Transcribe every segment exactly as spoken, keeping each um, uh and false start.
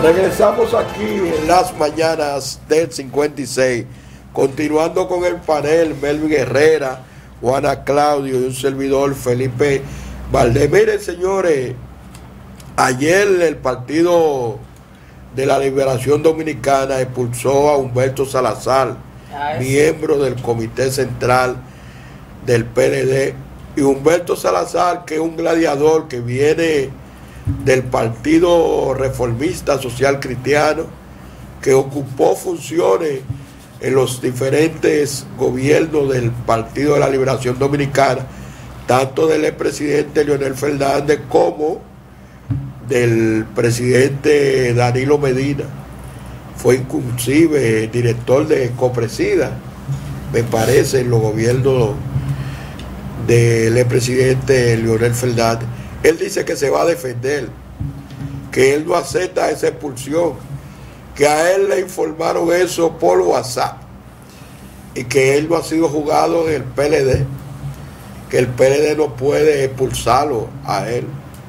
Regresamos aquí en las mañanas del cincuenta y seis, continuando con el panel, Melvin Herrera, Juana Claudio y un servidor, Felipe Valdés. Miren, señores, ayer el Partido de la Liberación Dominicana expulsó a Humberto Salazar, miembro del Comité Central del P L D, y Humberto Salazar, que es un gladiador que viene del Partido Reformista Social Cristiano, que ocupó funciones en los diferentes gobiernos del Partido de la Liberación Dominicana, tanto del expresidente Leonel Fernández como del presidente Danilo Medina. Fue inclusive director de Copresida, me parece, en los gobiernos del expresidente Leonel Fernández. Él dice que se va a defender, que él no acepta esa expulsión, que a él le informaron eso por WhatsApp y que él no ha sido juzgado en el P L D, que el P L D no puede expulsarlo a él.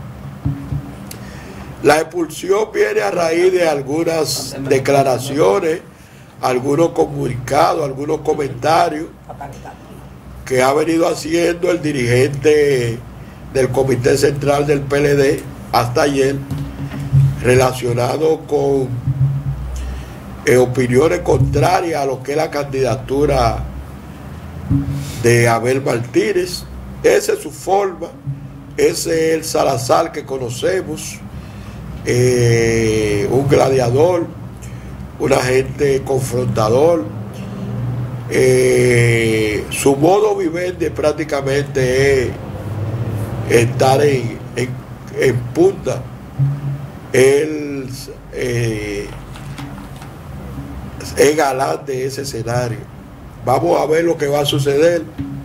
La expulsión viene a raíz de algunas declaraciones, algunos comunicados, algunos comentarios que ha venido haciendo el dirigente del Comité Central del P L D hasta ayer, relacionado con eh, opiniones contrarias a lo que es la candidatura de Abel Martínez. Esa es su forma, ese es el Salazar que conocemos, eh, un gladiador, un agente confrontador. Eh, su modo vivendi prácticamente es estar en, en, en punta. Él eh, es galán de ese escenario. Vamos a ver lo que va a suceder.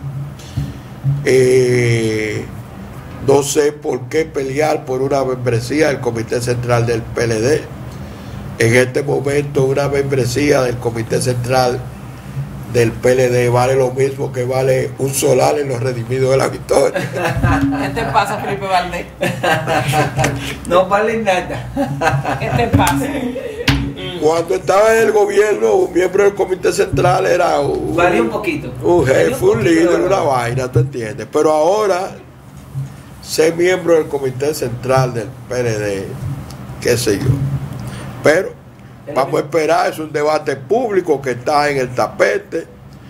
Eh, no sé por qué pelear por una membresía del Comité Central del P L D. En este momento una membresía del Comité Central del P L D vale lo mismo que vale un solar en los Redimidos de la Victoria. ¿Qué te pasa, Felipe Valdés? No vale nada. ¿Qué te pasa? Cuando estaba en el gobierno, un miembro del Comité Central era un, Valía un poquito. un jefe, un, un líder, una vaina, ¿tú entiendes? Pero ahora, ser miembro del Comité Central del P L D, qué sé yo. Pero vamos a esperar, es un debate público que está en el tapete.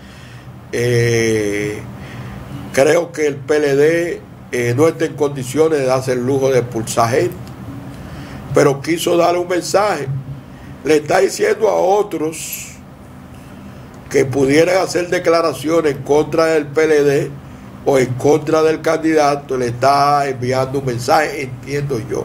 Eh, creo que el P L D eh, no está en condiciones de darse el lujo de expulsar gente, pero quiso darle un mensaje. Le está diciendo a otros que pudieran hacer declaraciones en contra del P L D o en contra del candidato, le está enviando un mensaje, entiendo yo,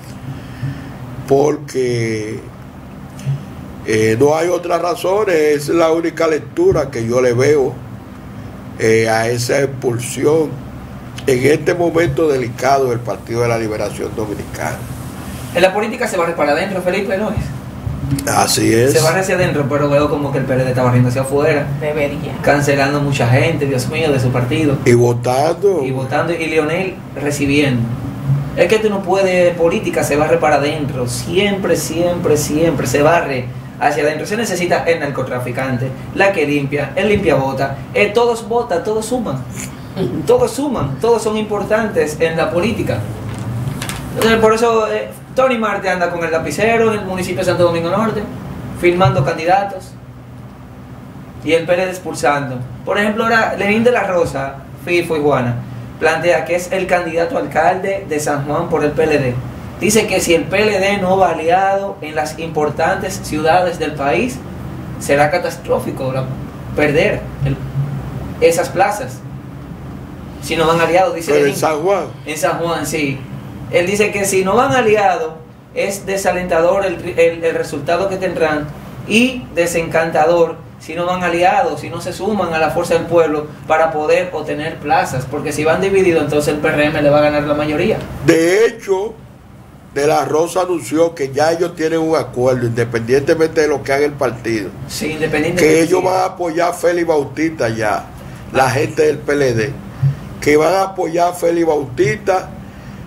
porque Eh, no hay otras razones. Es la única lectura que yo le veo eh, a esa expulsión en este momento delicado del Partido de la Liberación Dominicana. En la política se barre para adentro, Felipe, ¿no es? Así es. Se barre hacia adentro, pero veo como que el P L D está barriendo hacia afuera. Debería. Cancelando mucha gente, Dios mío, de su partido. Y votando. Y votando, y Leonel recibiendo. Es que tú no puedes, política se barre para adentro. Siempre, siempre, siempre se barre hacia adentro. Se necesita el narcotraficante, la que limpia, el limpia vota, eh, todos votan, todos suman, todos suman, todos son importantes en la política. Entonces, por eso eh, Tony Marte anda con el lapicero en el municipio de Santo Domingo Norte, filmando candidatos, y el P L D expulsando. Por ejemplo, ahora Lenín de la Rosa, Fifo y Juana, plantea que es el candidato a alcalde de San Juan por el P L D. Dice que si el P L D no va aliado en las importantes ciudades del país, será catastrófico la, perder el, esas plazas. Si no van aliados, dice. Pero en San Juan. En San Juan, sí. Él dice que si no van aliados, es desalentador el, el, el resultado que tendrán y desencantador si no van aliados, si no se suman a la fuerza del pueblo para poder obtener plazas. Porque si van divididos, entonces el P R M le va a ganar la mayoría. De hecho, De la Rosa anunció que ya ellos tienen un acuerdo, independientemente de lo que haga el partido. Sí, independientemente. Que ellos van a apoyar a Félix Bautista ya, la gente del P L D. Que van a apoyar a Félix Bautista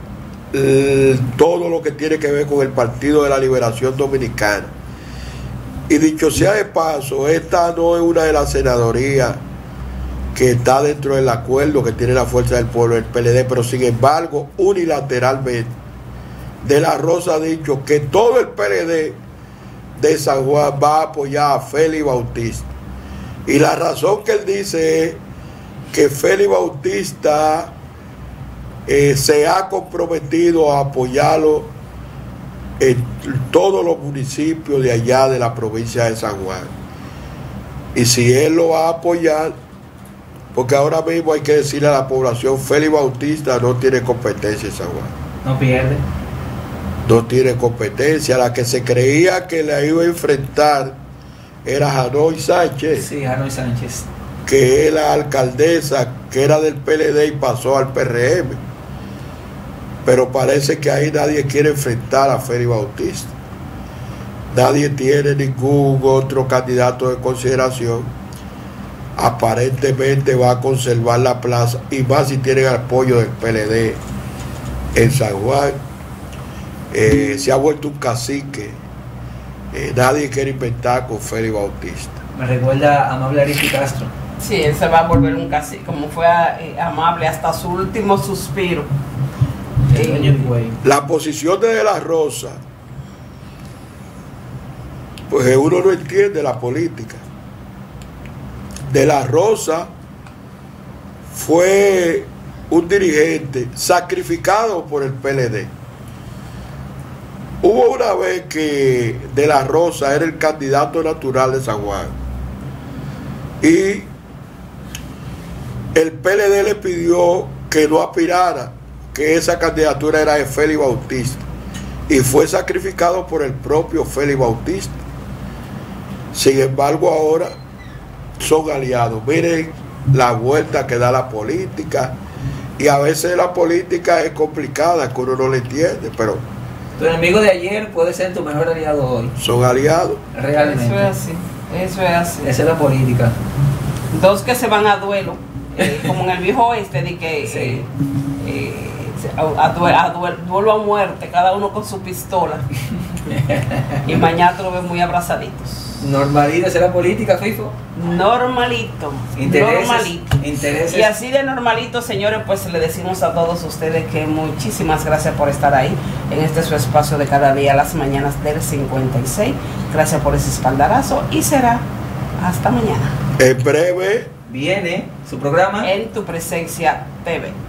eh, todo lo que tiene que ver con el Partido de la Liberación Dominicana. Y dicho sea de paso, esta no es una de las senadorías que está dentro del acuerdo que tiene la Fuerza del Pueblo, el P L D, pero sin embargo, unilateralmente, De la Rosa ha dicho que todo el P L D de San Juan va a apoyar a Félix Bautista. Y la razón que él dice es que Félix Bautista eh, se ha comprometido a apoyarlo en todos los municipios de allá de la provincia de San Juan. Y si él lo va a apoyar, porque ahora mismo hay que decirle a la población, Félix Bautista no tiene competencia en San Juan. No pierde. No tiene competencia. La que se creía que la iba a enfrentar era Janoy Sánchez. Sí, Janoy Sánchez. Que es la alcaldesa, que era del P L D y pasó al P R M. Pero parece que ahí nadie quiere enfrentar a Félix Bautista. Nadie tiene ningún otro candidato de consideración. Aparentemente va a conservar la plaza, y más si tienen apoyo del P L D en San Juan. Eh, se ha vuelto un cacique. Eh, nadie quiere inventar con Félix Bautista. Me recuerda a Amable Aristi Castro. Sí, él se va a volver un cacique, como fue eh, amable hasta su último suspiro. El dueño del güey. La posición de De la Rosa, pues uno no entiende la política. De la Rosa fue un dirigente sacrificado por el P L D. Hubo una vez que De la Rosa era el candidato natural de San Juan y el P L D le pidió que no aspirara, que esa candidatura era de Félix Bautista, y fue sacrificado por el propio Félix Bautista. Sin embargo, ahora son aliados. Miren la vuelta que da la política, y a veces la política es complicada, que uno no le entiende, pero Tu enemigo de ayer puede ser tu mejor aliado hoy. son aliados. Realmente. Eso es así, eso es así. Esa es la política. Dos que se van a duelo, eh, como en el viejo oeste, de que Sí. eh, eh, a, duelo, a duelo, duelo a muerte, cada uno con su pistola. Y mañana te lo ven muy abrazaditos. Normalidad, esa es la política, FIFO. Normalito, Intereses, normalito. intereses. Y así de normalito, señores, pues le decimos a todos ustedes que muchísimas gracias por estar ahí en este su espacio de cada día, las mañanas del cincuenta y seis. Gracias por ese espaldarazo y será hasta mañana En breve Viene su programa. en Tu Presencia T V.